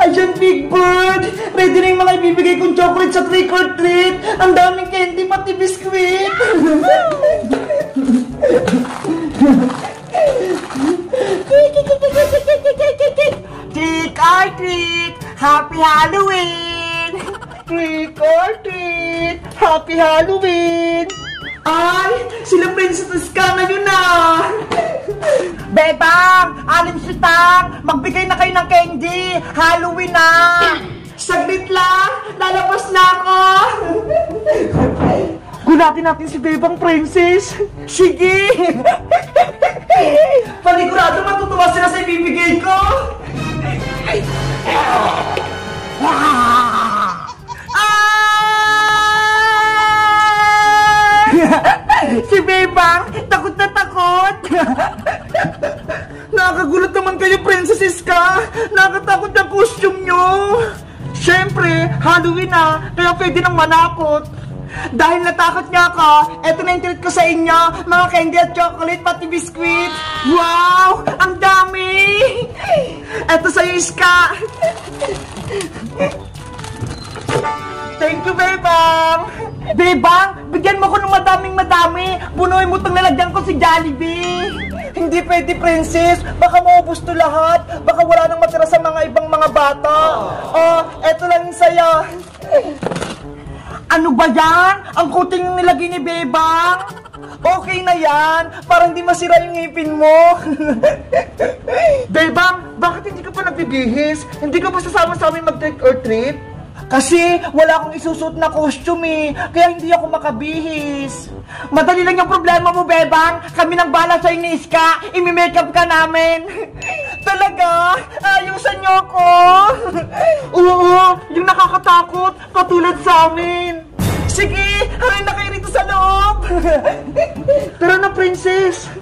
Ayan, Big Bird! Ready na yung mga ibibigay kong chocolate sa trick or treat! Ang daming candy, pati biskuit! Trick or treat! Happy Halloween! Trick or treat! Happy Halloween! Ay! Sila Princess ka ngayon na! Bebang! Alim sitang! Magbigay na kayo ng candy! Halloween na! Saglit lang! Lalabas na ako! Gulatin natin si Bebang Princess! Sige! Panigurado matutuwa sila sa ibibigay ko! Si Bebang, takot na takot! Nakakagulat naman kayo, Princess ka! Nakakatakot ang costume nyo! Siyempre, Halloween na, kaya pwede nang manakot. Dahil natakot niya ako, eto na yung treat ko sa inyo, mga candy at chocolate, pati biskuit. Wow! Ang dami! Eto sa'yo, Iska! Thank you, Bebang! Bebang, bigyan mo ko ng madaming-madami. Bunuin mo itong lalagyan ko si Jollibee. Hindi pwede, Princess. Baka maubos to lahat. Baka wala nang matira sa mga ibang mga bata. Oh, eto lang yung saya. Ano ba yan? Ang kuting yung nilagay ni Bebang. Okay na yan. Para hindi masira yung ngipin mo. Bebang, bakit hindi ka pa nagbibihis? Hindi ka pa sasama sa amin mag-trick or treat? Kasi wala akong isusuot na costume eh, kaya hindi ako makabihis. Madali lang yung problema mo, Bebang. Kami nang bala sa'yo ni Iska, imi-makeup ka namin. Talaga? Ayusan niyo ako. Oo, yung nakakatakot, katulad sa amin. Sige, harin na kayo rito sa loob. Tara na, Princess.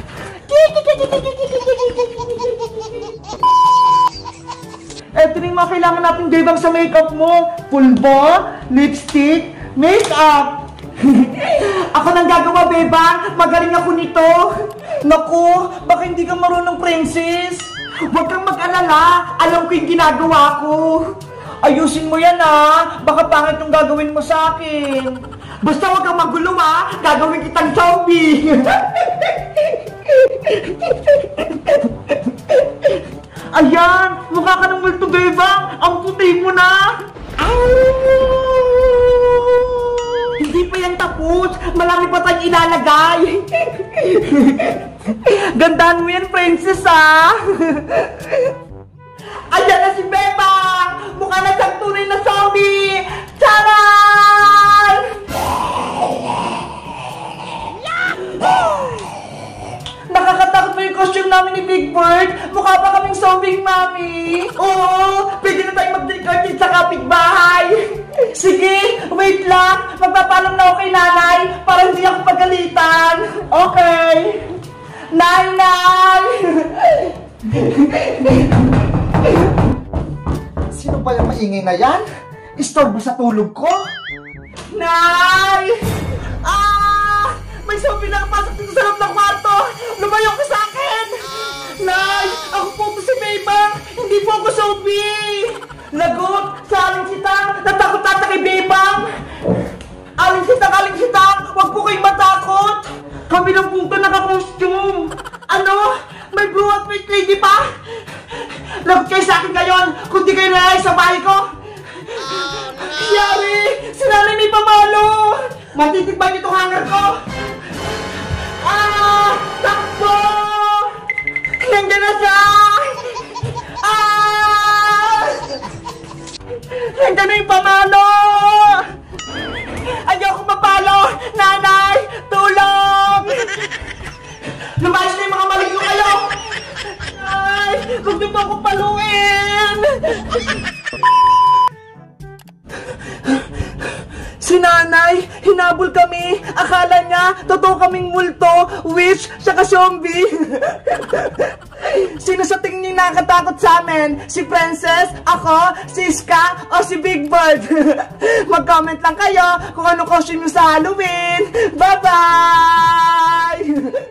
Eto na yung mga kailangan natin, Bebang, sa makeup mo. Pulbo, lipstick, makeup. Ako nang gagawa, Bebang. Magaling ako nito. Naku, baka hindi ka marunong, Princess. Huwag kang mag-alala. Alam ko yung ginagawa ko. Ayusin mo yan, ha. Baka pangit yung gagawin mo sa akin. Basta huwag kang magulo, ha. Gagawin kitang zombie. Ayan! Mukha ka ng multo, Bebang! Ang puti mo na! Hindi pa yan tapos! Malaki pa tayong ilalagay! Gandaan mo yan, Princess, ha? Ayan na si Bebang! Mukha na siyang tunay na zombie! Charan! Nakakatakot ba yung costume namin ni Big Bird? Mukha pa kaming zombie, Mami. Oo, pwede na tayong mag-trick or treat sa kapitbahay. Sige, wait lang. Magpapalam na ako kay Nanay para hindi ako pagalitan. Okay. Nay! Sino ba yung maingay na yan? Istorbo sa tulog ko? Nay! May zombie na pasok dito sa loob ng kwarto! Lumayo ka sa akin! Nay! Ako po ito si Bebang! Hindi po ako zombie! Lagot! Sa aling sitang! Natakot ata kay Bebang! Aling sitang! Huwag po kayong matakot! Kami lang po ito naka-costume! Ano? May blue at white lady pa? Lagot kayo sa akin ngayon! Kung di kayo nalay sa bahay ko! Yari! Si Nanay may pamalo! Matitikban itong hanger ko! Takbo! Nandiyan na siya! Nandiyan na yung pamalo! Ayoko mapalo! Nanay! Tulong! Lumayas na yung mga maligno kayo! Ay! Huwag niyo po ako paluin! Si Nanay, hinabol kami. Akala niya, totoo kaming multo, witch, saka zombie. Sino sa tingin niyo nakakatakot sa amin? Si Princess, ako, si Iska, o si Big Bird? Mag-comment lang kayo kung ano costume niyo sa Halloween. Bye-bye!